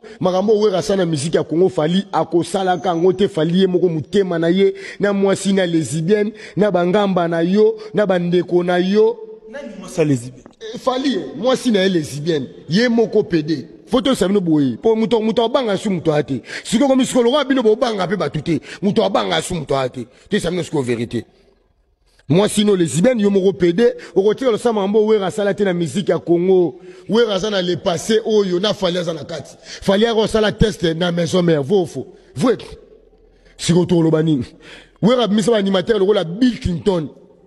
makambo wera sana musique ya Congo fali akosala kango te fali moko mutema na ye na mwasi na lesbienne na bangamba na yo na bandeko na yo nani mwasi lesbienne fali mwasi na lesbienne ye moko pede photo ça bino boye po muto banga su muto ate siko comme siko lo bino bo banga pe batute muto banga su muto ate te ça bino siko vérité. Moi sinon les lesbiennes yo moko pede au côté le sama mbo wera sala te na musique ya Congo wera sana le passé oyo na fali za na kati fali ya sala test na maison mère vofo vous si retour lo bani wera misa animateur le la Bill Clinton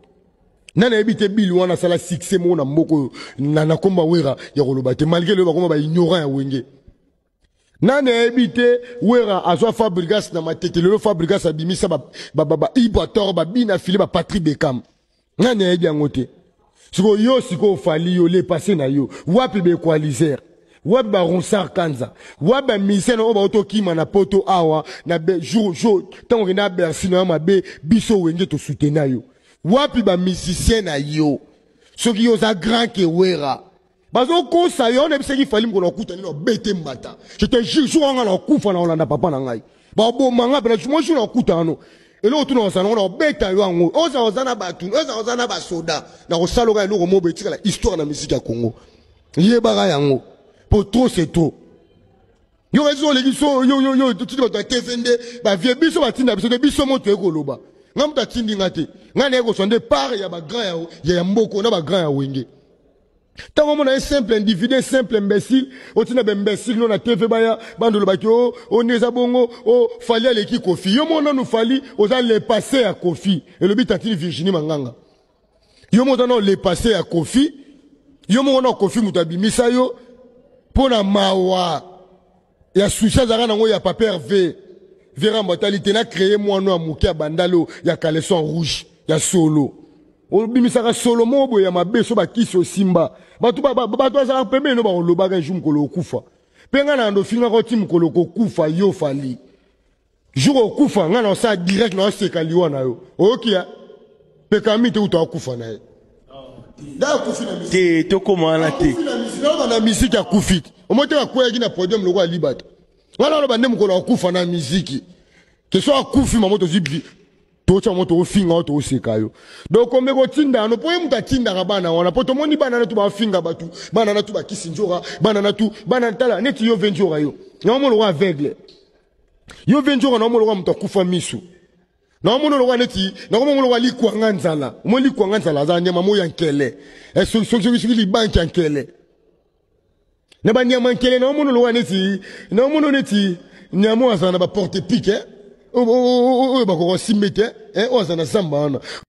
nana ebite Bill wana sala succès mo na mboko na komba wera ya koloba te malgré le bakoma ba ignorant ya wenge nana ebite wera azwa Fabregas na matete le Fabregas abimisa ba Ibator ba bina fili ba Patrick Beckham nana ebi angote siko yo siko fali yo le passé na yo wapi be coaliser wapi ba Ronsard Kanza wapi ba misena oba otokima na poto awa na be jour tango na Bercy na mabe biso wenge to soutenir yo wapi ba musicien na yo soki yo za grand ke wera bazo ko sa yo ne biseki fali mko na kuta ni bete mbata je te jure so nga na kufa na olanda papa na ngai ba bo manga pe na mo so na kuta no elo tu na sana na beta yo ango oza na batu oza na ba soda na ko saloga eloko mo betika la histoire na musique ya Congo ye baga yango pour trop c'est trop yo rezo le biso yo tu ba TVND ba vie biso batinda biso de biso moto ekoloba ngam ta tindi ngate ngane ko sonde part ya ba grand ya mboko na ba grand ya wenge. Tant qu'on a un simple individu, un simple imbécile, on tient un imbécile, on a TV baya, bandolo bakio, on est à bongo, on fallait aller qui Kofi. Yo mon nous fallait, on a les passer à Kofi. Et le but a dit Virginie Manganga. Yo mon on les passer à Kofi. Yo mon on Kofi mutabi misayo. Pour la mawa. Ya soucia zara nango ya papier V. Vera mortalité na créé moi no amuki à bandalo, ya caleçon rouge, ya solo. Obimisaka solo mobo ya mabeso bakiso simba batu za pembe no ba lobaka jum kolo kufa penga na ndo finga ko tim kolo ko kufa yo fali juro kufa nga na sa direct na seka liwa na yo okia peka mite uta kufa na ye da kufi na musique to koma na te na musique ya kufi omote ka kwegi na podium loko libata wala lo bande mukolo kufa na musique ke so akufi mamoto zibi tocha moto ofinga oto osekayo donc omeko tinda no poye muta tinda ka bana wana poto moni bana na tu ba finga batu bana na tu ba kisinjora bana na tu bana tala neti yo venjora yo na mo lo aveugle yo venjora na mo lo muta kufa misu na mo lo neti na mo lo likwanga nzala mo likwanga nzala za nyama mo yankele e so li banki yankele na ba nyama yankele na mo lo neti nyamo azana ba porte pique bakoko simete oza na zamba wana